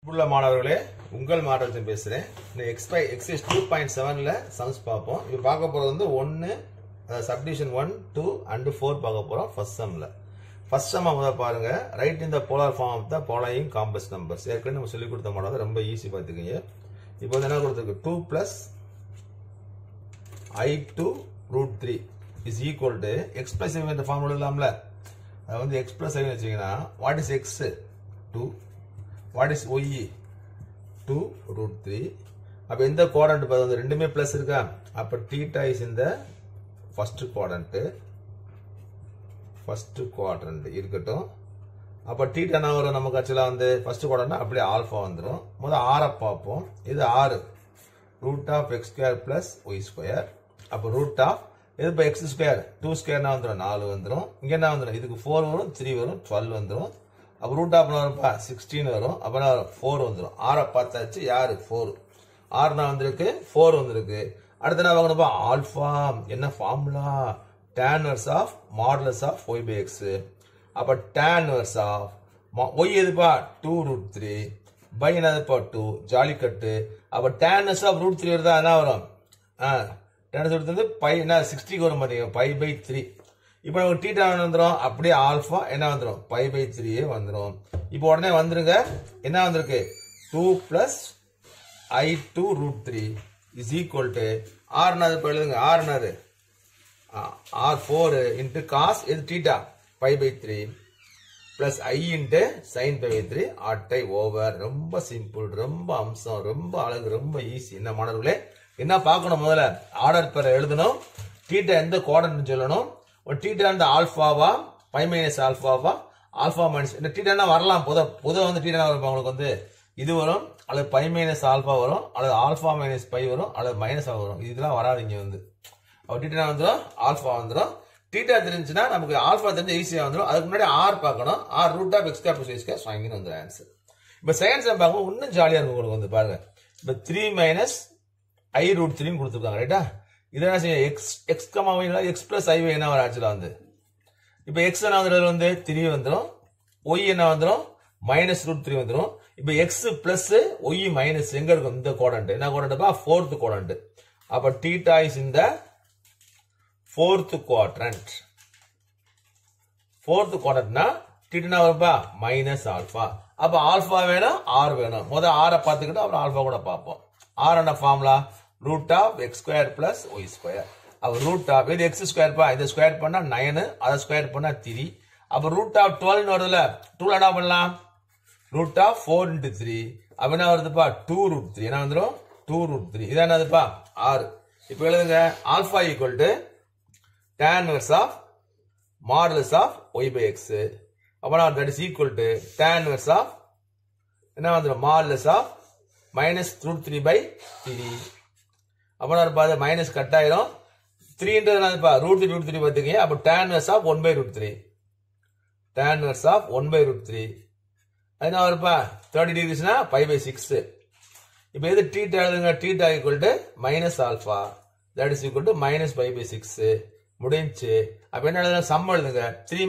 உள்ள மாணவர்களே உங்கள் மாடல்ஸ் பேசுறேன். எக்ஸைஸ் 2.7ல சம்ஸ் பார்ப்போம். இப்போ பார்க்க போறது வந்து 1 சப்டிவிஷன் 1 2 and 4 பார்க்க போறோம் ஃபர்ஸ்ட் சம்ல. ஃபர்ஸ்ட் சம் முதல்ல பாருங்க. Write in the polar form of the following complex numbers. ஏற்கனவே நம்ம சொல்லி கொடுத்த மாடல் ரொம்ப ஈஸி பார்த்துக்கங்க. இப்போ வந்து என்ன கொடுத்திருக்கு 2 plus I2 root 3 is equal to x plus I இந்த ஃபார்முலா எழுதலாம்ல. அது வந்து x plus I வெச்சீங்கன்னா what is x 2 what is y 2 root 3. அப்ப இந்த quadrant பாருங்க ரெண்டுமே பிளஸ் இருக்கா. அப்ப theta is in the first quadrant இருக்கட்டும். அப்ப theta என்ன வரும் நமக்கு ஆக்சுவலா வந்து ஃபர்ஸ்ட் quadrant அப்படியே ஆல்பா வந்துரும். முதல்ல r பாப்போம். இது r root of x square plus y square. அப்ப root of இது பை x square 2 square என்ன வந்துரும் 4 வந்துரும். இங்க என்ன வந்துரும் இதுக்கு 4 வரும் 3 வரும் 12 வந்துரும். அப்ப ரூட் ஆஃப் வரும்பா 16 வரும். அப்ப 4 வந்துரும். r பார்த்தாச்சு யாரு 4 r நான் வந்திருக்கு 4 வந்திருக்கு. அடுத்து என்ன வாங்கணும்பா ஆல்பா என்ன formula tan inverse of modulus of y by x. அப்ப tan inverse of y எதுப்பா 2 root 3 by என்னதுப்பா 2 ஜாலி கட்டு. அப்ப tan inverse of root 3 வருதா என்ன வரும் tan inverse வந்து பை என்ன 60 க்கு வரும் பாத்தீங்க பை by 3. இப்போ நமக்கு θ வந்துரும் அப்படியே ஆல்பா என்ன வந்துரும் பை by 3 வந்துரும். இப்போ உடனே வந்துருங்க என்ன வந்திருக்கு 2 plus I2 root 3 is equal to r என்னது எழுதுங்க r என்னது r4 into cos இது θ pi by 3 plus I into sin pi by 3 ஆட்டை ஓவர். ரொம்ப சிம்பிள் ரொம்ப அம்சம் ரொம்ப அழகு ரொம்ப ஈஸி. என்ன மாணவர்களே என்ன பார்க்கணும் முதல்ல ஆர்டர் பெற எழுதணும். θ எந்த குவாட்ரண்ட் சொல்லணும். θ அந்த ஆல்பாவா பை மைனஸ் ஆல்பாவா ஆல்பா மைனஸ் இந்த θ வரலாம். பொதுவா வந்து θ வரும் உங்களுக்கு வந்து இது வரும் அல்லது பை மைனஸ் ஆல்பா வரும் அல்லது ஆல்பா மைனஸ் பை வரும் அல்லது மைனஸ் வரும். இதெல்லாம் வராதிங்க வந்து θ வந்துடும் ஆல்பா வந்துடும். θ தெரிஞ்சுன்னா நமக்கு ஆல்பா தெரிஞ்சு ஈஸியா வந்துடும். அதுக்கு முன்னாடி ஆர் பார்க்கணும். R root of x square plus y square வாங்கின்னு வந்து ஆன்சர். இப்ப செகண்ட் சம் பார்க்கும் இன்னும் ஜாலியா இருக்கும் உங்களுக்கு வந்து பாருங்க. இப்ப 3 மைனஸ் I root 3 கொடுத்துருக்காங்க ரைட்டா. இது என்ன செய்ய x comma y x plus I என்ன வர ஆக்சுவலா வந்து இப்ப x என்ன வந்து 3 வந்துரும் y என்ன வந்துரும் மைனஸ் ரூட் 3 வந்துரும். இப்ப x பிளஸ் y மைனஸ் எங்க இருக்கும் இந்த குவாட்ரண்ட் என்ன குவாட்ரண்ட் பா 4th குவாட்ரண்ட். அப்ப θ is in the 4th quadrant. 4th quadrantனா θ என்ன வரும்பா மைனஸ் ஆல்பா. அப்ப ஆல்பா வேணும் r வேணும். முதல்ல r பார்த்துக்கிட்டு அப்புறம் ஆல்பா கூட பார்ப்போம். r என்ன formula root of x square plus y square. அப்ப root of இது x square பா இத ஸ்கொயர் பண்ணா 9 அத ஸ்கொயர் பண்ணா 3. அப்ப root of 12 னு வருதுல 2 என்ன பண்ணலாம் root of 4 into 3 அப்ப என்ன வருதுப்பா 2 root 3 என்ன வந்துரும் 2 root 3. இது என்னதுப்பா r. இப்போ எழுதுங்க alpha equal to tan inverse of modulus of y by x. அப்ப that is equal to tan inverse of என்ன வந்துரும் modulus of minus root 3 by 3. அப்ப நான் பாரு மைனஸ் கட் ஆயிரும் 3 ன்றது என்னதுப்பா ரூட் 3 பாத்தீங்க. அப்ப tan inverse of 1 by root 3 tan inverse of 1 by root 3 என்ன வரும்பா 30 degreesனா pi by 6. இப்போ இது θ எழுதுங்க θ equal to minus alpha that is equal to minus pi by 6 முடிஞ்சு. அப்ப என்ன எழுதுங்க சம் எழுதுங்க 3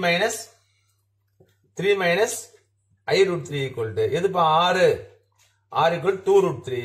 minus I root 3 equal to எதுப்பா r equal to 2 root 3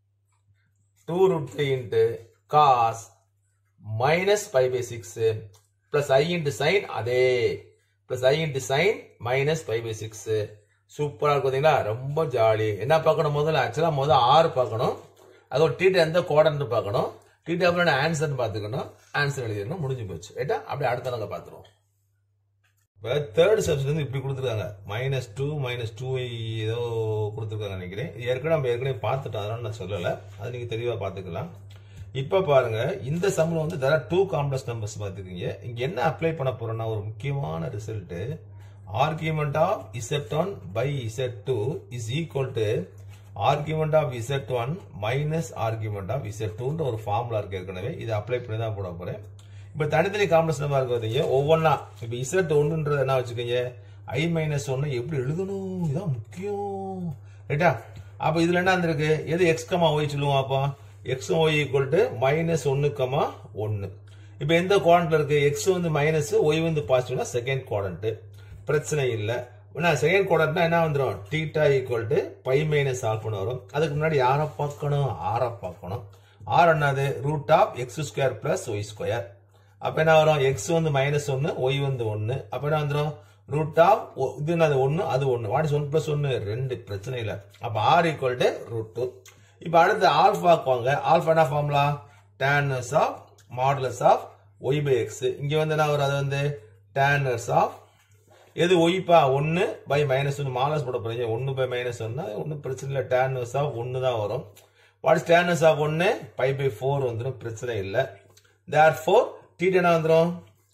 into cos minus pi by 6 plus I into sin அதே plus I into sin minus pi by 6. சூப்பரா இருக்குதுங்களா ரொம்ப ஜாலி. என்ன பார்க்கணும் முதல்ல ஆக்சுவலா முதல்ல r பார்க்கணும். அதோட θ எந்த குவாட்ரண்ட் பார்க்கணும். θ அப்புறம் ஆன்சர் பார்த்துக்கணும். ஆன்சர் எழுதிடணும் முடிஞ்சு போச்சு ரைட்டா. அப்படியே அடுத்த நாங்க பார்த்துருவோம். இப்போ தேர்ட் சப்ஜெக்ட் வந்து இப்படி கொடுத்துருக்காங்க -2 -2y ஏதோ கொடுத்துருக்காங்க நினைக்கிறேன். இது ஏற்கனவே பார்த்துட்டோம் அதனால நான் சொல்லலை. அது நீங்க தெளிவா பார்த்துக்கலாம். இப்ப பாருங்க இந்த சம்ல வந்து there are 2 காம்ப்ளெக்ஸ் நம்பர்ஸ் பார்த்துக்கீங்க. இங்க என்ன அப்ளை பண்ண போறோம்னா ஒரு முக்கியமான result argument of z1 by z2 is equal to argument of z1 minus argument of z2 ன்ற ஒரு ஃபார்முலா இருக்கு ஏற்கனவே. இதை அப்ளை பண்ணி தான் போட போறேன். இப்ப தனித்தனி காம்ப்ளெக்ஸ் நம்பர் இருக்கு ஒவ்வொன்னா. இப்ப z1ன்றது என்ன வச்சுக்கீங்க I minus 1 எப்படி எழுதணும் இதான் முக்கியம் ரைட்டா. அப்ப இதுல என்ன இருக்கு எது x, y சொல்லுவோம். அப்ப x y equal to -1, 1. இப்ப எந்த குவாட்ரண்ட்ல இருக்கு x வந்து மைனஸ் y வந்து பாசிட்டிவ்னா செகண்ட் குவாட்ரண்ட் பிரச்சனை இல்ல. செகண்ட் குவாட்ரண்ட்னா என்ன வந்துடும், theta equal to pi minus ஆல்ஃபான்னு வரும். அதுக்கு முன்னாடி யாரை பார்க்கணும், ஆரை பார்க்கணும். ஆர் என்னது, root of x square plus y square. அப்ப என்ன வரும், எக்ஸ் வந்து -1, ஒய் வந்து 1. அப்ப என்ன வந்துடும், ரூட் ஆஃப் இது என்னது 1, அது 1. What is 1 + 1, 2. பிரச்சனை இல்லை. அப்ப ஆர் ஈக்குவல் டு √2. இப்ப அடுத்து ஆல்பாக்கு வாங்க. ஆல்பா என்ன formula, tan inverse of modulus of y by x. இங்க வந்து என்ன வரும், அது வந்து tan inverse ஆஃப் எது ஒய்ப்பா 1/-1 மாலஸ் போட போறீங்க. 1/-1 ஒன்னும் பிரச்சனை இல்லை. tan inverse ஆஃப் 1 தான் வரும். What is tan inverse of 1, π/4 வந்துடும். பிரச்சனை இல்லை. therefore θ என்ன வந்துடும்,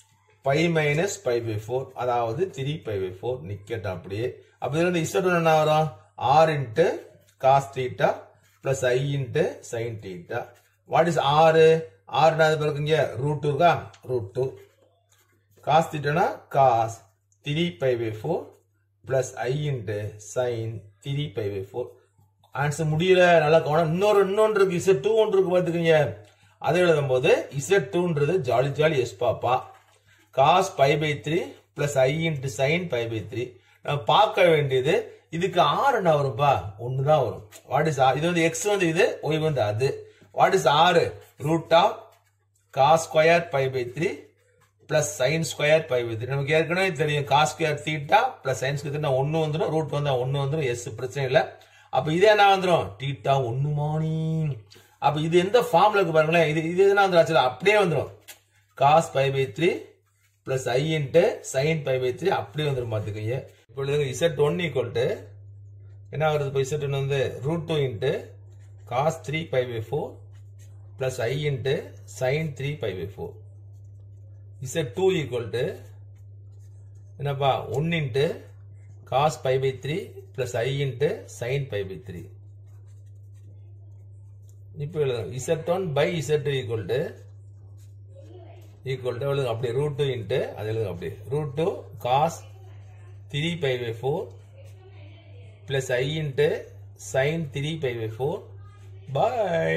π-π/4, அதாவது 3π/4 நிக்கட்ட அப்படியே. அப்ப இதுல இருந்து z என்ன வரும், r into cos θ plus i into sin θ. What is r, r என்ன இருக்குங்க, √2 இருக்கா, √2. cos θ னா cos 3π/4 plus i into sin 3π/4. Answer முடியல, நல்லா கவனம். இன்னொன்று இருக்கு, z2 ஒன்று இருக்கு பாத்துக்கீங்க. அதை எழுதும் போது z2ன்றது ஜாலி ஜாலி எஸ் பாப்பா cos π/3 plus i into sin π/3. நம்ம பார்க்க வேண்டியது இதுக்கு r என்ன வரும்பா, 1 தான் வரும். வாட் இஸ் r, இது வந்து x வந்து இது, y வந்து அது. What is r, root of cos square π/3 plus sin square π/3. நமக்கு ஏற்கனவே தெரியும் cos square θ plus sin square 1 வந்துடும், ரூட் வந்தா 1 வந்துடும், எஸ் பிரச்சனை இல்லை. அப்ப இது என்ன வந்துடும், θ 1 மானி. அப்ப இது எந்த ஃபார்ம்ல இருக்கு பாருங்களேன், இது என்ன வந்துடும், அப்படியே வந்துடும். cos π/3 plus i into sin π/3 அப்படியே வந்துடும் பாத்துக்கீங்க. இப்பொழுது z1 ஈக்குவல் டு என்ன வருது, இப்போ z1 வந்து √2 into cos 3π/4 plus i into sin 3π/4. z2 equal to என்னப்பா 1 into cos π/3 plus i into sin π/3. இப்போ z1/z2 ஈக்குவல் டு எழுதுங்க அப்படியே, √2 into அது எழுதுங்க அப்படியே, √2 cos 3π/4 plus i into sin 3π/4 by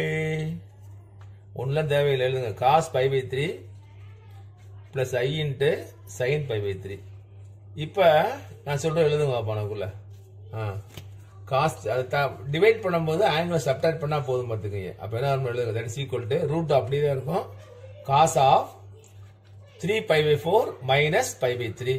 1 தேவையில்லை, எழுதுங்க cos π/3 plus i into sin π/3. இப்ப நான் சொல்றேன் எழுதுங்க பணக்குள்ள. காஸ் டிவைட் பண்ணும்போது ஆங்கிள் சப்ட்ராக்ட் பண்ணா போதும் பார்த்துக்கங்க. அப்ப என்ன எழுதுங்க, that is equal to root அப்படியே தான் இருக்கும், cos ஆஃப் 3π/4 minus π/3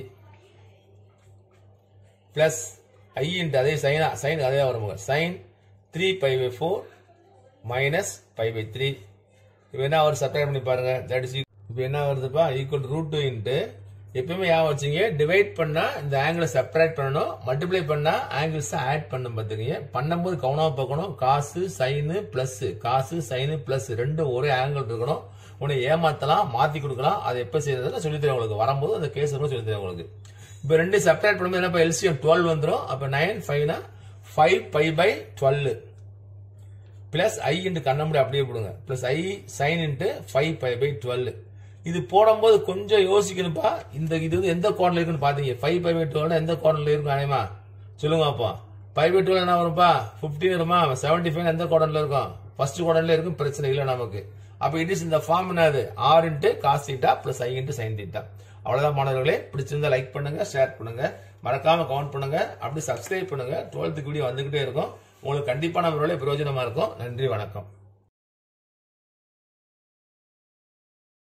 plus i into அதே sin அதே வரும், sin 3π/4 minus π/3. இப்போ என்ன ஒரு சப்ட்ராக்ட் பண்ணி பாருங்க, தட் இஸ் இப்போ என்ன வருதுப்பா, ஈக்குவல் √2 into எப்பவுமே யா வச்சுங்க, டிவைட் பண்ணா இந்த ஆங்கிள் சப்ட்ராக்ட் பண்ணணும், மல்டிப்ளை பண்ணா ஆங்கிள்ஸ் ஆட் பண்ணும் பாத்துக்கீங்க. பண்ணும்போது கவனமா பார்க்கணும், cos sine plus, cos sine plus ரெண்டும் ஒரே ஆங்கிள் இருக்கணும். உன்னை ஏமாத்தலாம், மாத்தி கொடுக்கலாம். அது எப்ப செய்யறது சொல்லி தரேன் உங்களுக்கு, வரும்போது அந்த கேஸ் சொல்லி தரேன் உங்களுக்கு. இப்ப ரெண்டு சப்ட்ராக்ட் பண்ணும்போது என்ன, எல்சிஎம் 12 வந்துடும். அப்ப 9 5 5π/12 பிளஸ் i இன்டு கண்ணமுடி அப்படியே போடுங்க, பிளஸ் i sin இன்டு 5π/12. இது போடும்போது கொஞ்சம் யோசிக்கணும்பா, இந்த இது வந்து எந்த கோணல இருக்குன்னு பாத்தீங்க. 5π/12 எந்த கோணல இருக்கும் அனைமா சொல்லுங்க அப்பா. 5/12 என்ன வரும்பா, 15 வருமா, 75 எந்த கோணல இருக்கும், ஃபர்ஸ்ட் கோணல இருக்கும், பிரச்சனை இல்லை நமக்கு. அப்ப இட் இஸ் இந்த ஃபார்ம் என்னது, r into cos θ plus i into sin θ. அவ்வளவுதான் மாணவர்களே. பிடிச்சிருந்தா லைக் பண்ணுங்க, ஷேர் பண்ணுங்க, மறக்காம கமெண்ட் பண்ணுங்க, அப்படி சப்ஸ்கிரைப் பண்ணுங்க. 12th வீடியோ வந்துகிட்டே இருக்கும், உங்களுக்கு கண்டிப்பா நம்ம பிரயோஜனமா இருக்கும். நன்றி, வணக்கம்.